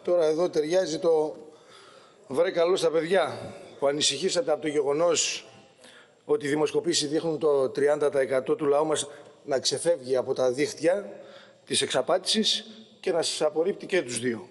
Τώρα εδώ ταιριάζει το βρε καλό στα παιδιά που ανησυχήσατε από το γεγονός ότι οι δημοσκοπήσεις δείχνουν το 30% του λαού μας να ξεφεύγει από τα δίχτυα της εξαπάτησης και να σας απορρίπτει και τους δύο.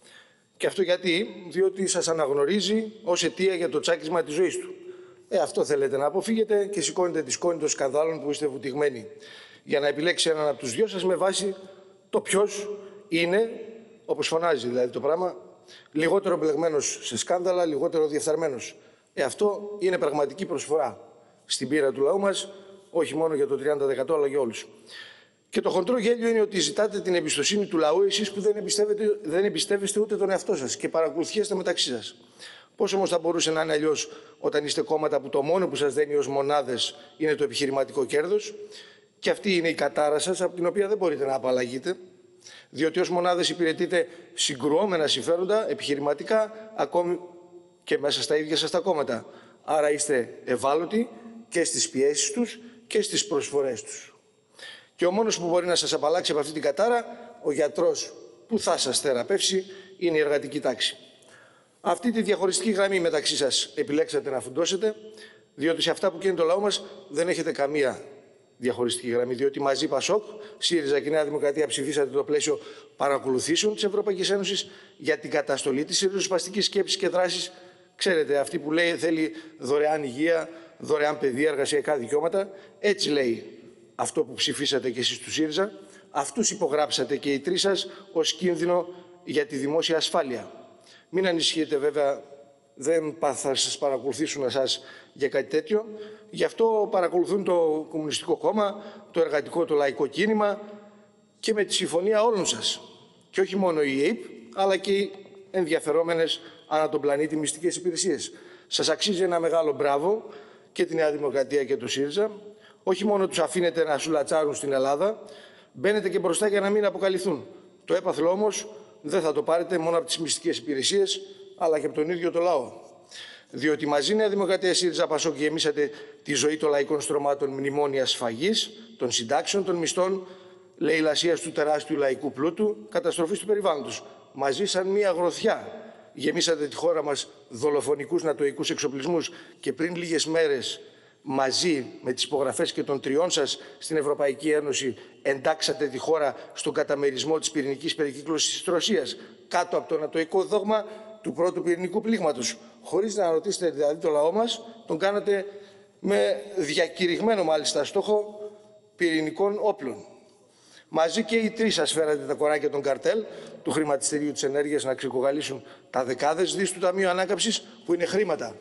Και αυτό γιατί, διότι σας αναγνωρίζει ως αιτία για το τσάκισμα της ζωής του. Αυτό θέλετε να αποφύγετε και σηκώνετε τη σκόνη των σκανδάλων που είστε βουτυγμένοι για να επιλέξει έναν από τους δυο σας με βάση το ποιος είναι, όπως φωνάζει δηλαδή το πράγμα, λιγότερο μπλεγμένος σε σκάνδαλα, λιγότερο διεφθαρμένος. Αυτό είναι πραγματική προσφορά στην πείρα του λαού μας, όχι μόνο για το 30% αλλά για όλους. Και το χοντρό γέλιο είναι ότι ζητάτε την εμπιστοσύνη του λαού εσείς που δεν εμπιστεύεστε ούτε τον εαυτό σας και παρακολουθιέστε μεταξύ σας. Πώς όμως θα μπορούσε να είναι αλλιώς όταν είστε κόμματα που το μόνο που σας δένει ως μονάδες είναι το επιχειρηματικό κέρδος και αυτή είναι η κατάρα σας από την οποία δεν μπορείτε να απαλλαγείτε, διότι ως μονάδες υπηρετείτε συγκρουόμενα συμφέροντα επιχειρηματικά ακόμη και μέσα στα ίδια σας τα κόμματα. Άρα είστε ευάλωτοι και στις πιέσεις τους και στις προσφορές τους. Και ο μόνος που μπορεί να σας απαλλάξει από αυτή την κατάρα, ο γιατρός που θα σας θεραπεύσει, είναι η εργατική τάξη. Αυτή τη διαχωριστική γραμμή μεταξύ σας επιλέξατε να φουντώσετε, διότι σε αυτά που κάνει το λαό μας δεν έχετε καμία διαχωριστική γραμμή, διότι μαζί Πασόκ, ΣΥΡΙΖΑ και Νέα Δημοκρατία ψηφίσατε το πλαίσιο παρακολουθήσεων της Ευρωπαϊκής Ένωσης για την καταστολή της ριζοσπαστικής σκέψης και δράσης. Ξέρετε, αυτή που λέει θέλει δωρεάν υγεία, δωρεάν παιδεία, εργασιακά δικαιώματα, έτσι λέει αυτό που ψηφίσατε και εσείς του ΣΥΡΙΖΑ, αυτούς υπογράψατε και οι τρεις σας ως κίνδυνο για τη δημόσια ασφάλεια. Μην ανησυχείτε βέβαια, δεν θα σας παρακολουθήσουν εσάς για κάτι τέτοιο. Γι' αυτό παρακολουθούν το Κομμουνιστικό Κόμμα, το Εργατικό, το Λαϊκό Κίνημα και με τη συμφωνία όλων σας. Και όχι μόνο η ΑΕΠ, αλλά και οι ενδιαφερόμενες ανά τον πλανήτη μυστικές υπηρεσίες. Σας αξίζει ένα μεγάλο μπράβο και τη Νέα Δημοκρατία και το ΣΥΡΙΖΑ. Όχι μόνο τους αφήνετε να σουλατσάρουν στην Ελλάδα, μπαίνετε και μπροστά για να μην αποκαλυφθούν. Το έπαθλο όμως δεν θα το πάρετε μόνο από τις μυστικές υπηρεσίες, αλλά και από τον ίδιο το λαό. Διότι μαζί Νέα Δημοκρατία, ΣΥΡΙΖΑ, Πασόκ γεμίσατε τη ζωή των λαϊκών στρωμάτων μνημόνια σφαγής, των συντάξεων, των μισθών, λαιλασίας του τεράστιου λαϊκού πλούτου, καταστροφής του περιβάλλοντος. Μαζί σαν μία γροθιά γεμίσατε τη χώρα μας δολοφονικούς νατοικούς εξοπλισμούς και πριν λίγες μέρες μαζί με τις υπογραφές και των τριών σας στην Ευρωπαϊκή Ένωση εντάξατε τη χώρα στον καταμερισμό της πυρηνικής περικύκλωσης της Ρωσίας κάτω από το νατοικό δόγμα του πρώτου πυρηνικού πλήγματος. Χωρίς να ρωτήσετε δηλαδή το λαό μας, τον κάνατε με διακηρυγμένο μάλιστα στόχο πυρηνικών όπλων. Μαζί και οι τρεις σας φέρατε τα κοράκια των καρτέλ του χρηματιστηρίου της ενέργειας να ξεκογαλίσουν τα δεκάδες δις του Ταμείου Ανάκαμψης που είναι χρήματα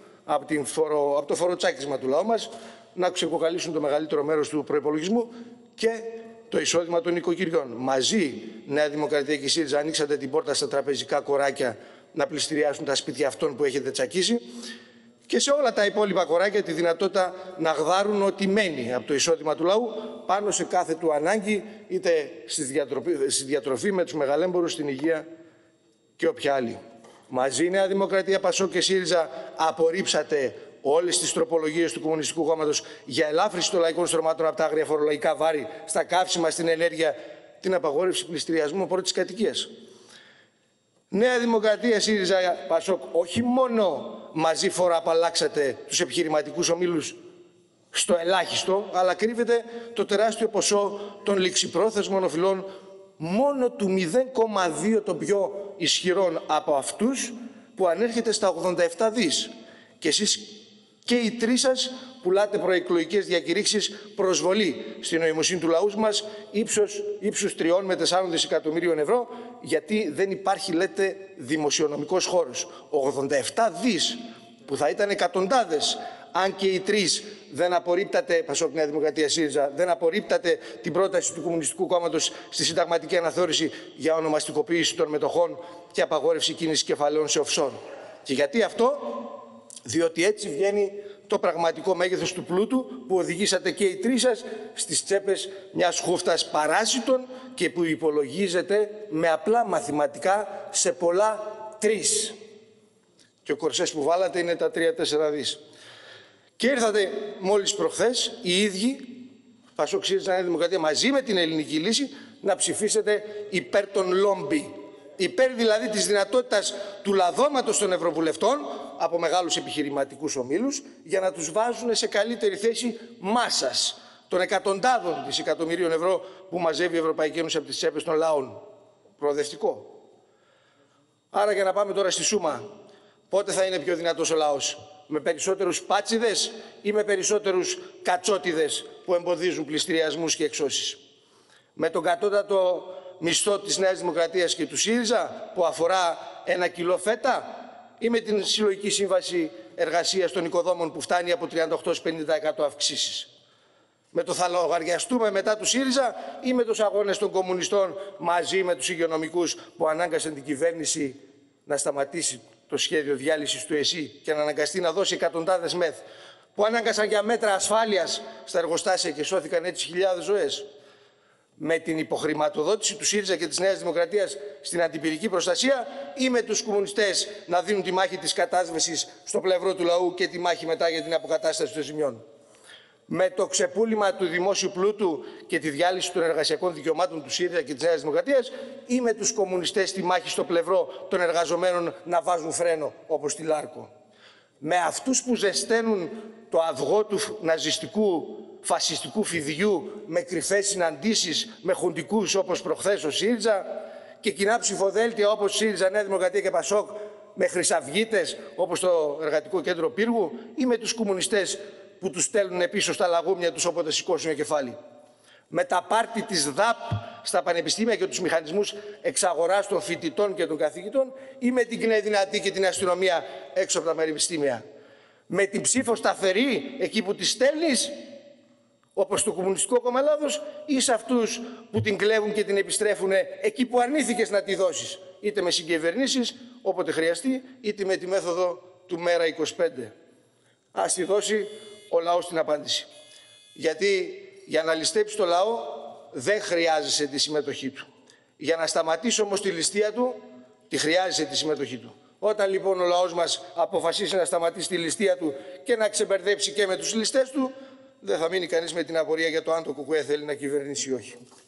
από το φοροτσάκισμα του λαού μας, να ξεκοκαλίσουν το μεγαλύτερο μέρος του προϋπολογισμού και το εισόδημα των οικοκυριών. Μαζί, Νέα Δημοκρατία και ΣΥΡΙΖΑ, ανοίξατε την πόρτα στα τραπεζικά κοράκια να πληστηριάσουν τα σπίτια αυτών που έχετε τσακίσει και σε όλα τα υπόλοιπα κοράκια τη δυνατότητα να γδάρουν ό,τι μένει από το εισόδημα του λαού πάνω σε κάθε του ανάγκη, είτε στη διατροφή με τους μεγαλέμπορους, στην υγεία και όποια άλλη. Μαζί Νέα Δημοκρατία, Πασόκ και ΣΥΡΙΖΑ απορρίψατε όλες τις τροπολογίες του Κομμουνιστικού Κόμματος για ελάφρυνση των λαϊκών στρωμάτων από τα άγρια φορολογικά βάρη στα καύσιμα, στην ενέργεια, την απαγόρευση πληστηριασμού πρώτης κατοικίας. Νέα Δημοκρατία, ΣΥΡΙΖΑ, Πασόκ, όχι μόνο μαζί φοροαπαλλάξατε τους επιχειρηματικούς ομίλους στο ελάχιστο, αλλά κρύβεται το τεράστιο ποσό των ληξιπρόθεσμων οφειλών μόνο του 0,2 των πιο ισχυρών από αυτούς που ανέρχεται στα 87 δις. Και εσείς και οι τρεις σας πουλάτε προεκλογικές διακηρύξεις προσβολή στην νοημοσύνη του λαού μας ύψους 3 με 4 δισεκατομμυρίων ευρώ, γιατί δεν υπάρχει, λέτε, δημοσιονομικός χώρος. 87 δις που θα ήταν εκατοντάδες αν και οι τρεις δεν απορρίπτατε, Πασόκ, Νέα Δημοκρατία, ΣΥΡΙΖΑ, δεν απορρίπτατε την πρόταση του Κομμουνιστικού Κόμματος στη συνταγματική αναθεώρηση για ονομαστικοποίηση των μετοχών και απαγόρευση κίνησης κεφαλαίων σε offshore. Και γιατί αυτό? Διότι έτσι βγαίνει το πραγματικό μέγεθος του πλούτου που οδηγήσατε και οι τρεις σας στις τσέπες μιας χούφτας παράσιτων και που υπολογίζεται με απλά μαθηματικά σε πολλά 3. Και ο κορσές που βάλατε είναι τα 3-4 δις. Και ήρθατε μόλις προχθές οι ίδιοι, Πασόκ, ΣΥΡΙΖΑ, Νέα Δημοκρατία, μαζί με την Ελληνική Λύση, να ψηφίσετε υπέρ των λόμπι Υπέρ δηλαδή της δυνατότητας του λαδώματος των ευρωβουλευτών από μεγάλους επιχειρηματικούς ομίλους για να τους βάζουν σε καλύτερη θέση μάσας των εκατοντάδων δισεκατομμυρίων ευρώ που μαζεύει η Ευρωπαϊκή Ένωση από τις τσέπες των λαών. Προοδευτικό. Άρα για να πάμε τώρα στη σούμα, πότε θα είναι πιο δυνατός ο λαός? Με περισσότερους πάτσιδες ή με περισσότερους κατσότιδες που εμποδίζουν πληστηριασμούς και εξώσεις? Με τον κατώτατο μισθό της Νέας Δημοκρατίας και του ΣΥΡΙΖΑ που αφορά 1 κιλό φέτα, ή με την συλλογική σύμβαση εργασίας των οικοδόμων που φτάνει από 38-50% αυξήσεις? Με το θα λογαριαστούμε μετά του ΣΥΡΙΖΑ ή με τους αγώνες των κομμουνιστών μαζί με τους υγειονομικούς που ανάγκασαν την κυβέρνηση να σταματήσει το σχέδιο διάλυσης του ΕΣΥ και να αναγκαστεί να δώσει εκατοντάδες μεθ, που ανάγκασαν για μέτρα ασφάλειας στα εργοστάσια και σώθηκαν έτσι χιλιάδες ζωές? Με την υποχρηματοδότηση του ΣΥΡΙΖΑ και της Νέας Δημοκρατίας στην αντιπυρική προστασία ή με τους κομμουνιστές να δίνουν τη μάχη της κατάσβεσης στο πλευρό του λαού και τη μάχη μετά για την αποκατάσταση των ζημιών? Με το ξεπούλημα του δημόσιου πλούτου και τη διάλυση των εργασιακών δικαιωμάτων του ΣΥΡΙΖΑ και της Νέας Δημοκρατίας ή με τους κομμουνιστές τη μάχη στο πλευρό των εργαζομένων να βάζουν φρένο όπως στη Λάρκο? Με αυτούς που ζεσταίνουν το αυγό του ναζιστικού φασιστικού φιδιού με κρυφές συναντήσεις με χουντικούς όπως προχθές ο ΣΥΡΙΖΑ και κοινά ψηφοδέλτια όπως ΣΥΡΙΖΑ, Νέα Δημοκρατία και ΠΑΣΟΚ με χρυσαυγίτες όπως το Εργατικό Κέντρο Πύργου ή με τους κομμουνιστές που τους στέλνουν πίσω στα λαγούμια τους όποτε σηκώσουν κεφάλι? Με τα πάρτι της ΔΑΠ στα πανεπιστήμια και τους μηχανισμούς εξαγοράς των φοιτητών και των καθηγητών ή με την Κνεδυνατή και την αστυνομία έξω από τα πανεπιστήμια? Με την ψήφο σταθερή εκεί που τη στέλνεις όπως το Κομμουνιστικό Κόμμα Ελλάδος ή σε αυτούς που την κλέβουν και την επιστρέφουν εκεί που αρνήθηκες να τη δώσεις, είτε με συγκυβερνήσεις όποτε χρειαστεί είτε με τη μέθοδο του Μέρα 25? Ας τη δώσει ο λαός την απάντηση. Γιατί για να ληστέψει το λαό δεν χρειάζεσαι τη συμμετοχή του. Για να σταματήσει όμως τη ληστεία του, τη χρειάζεσαι τη συμμετοχή του. Όταν λοιπόν ο λαός μας αποφασίσει να σταματήσει τη ληστεία του και να ξεμπερδέψει και με τους ληστές του, δεν θα μείνει κανείς με την απορία για το αν το ΚΚΕ θέλει να κυβερνήσει ή όχι.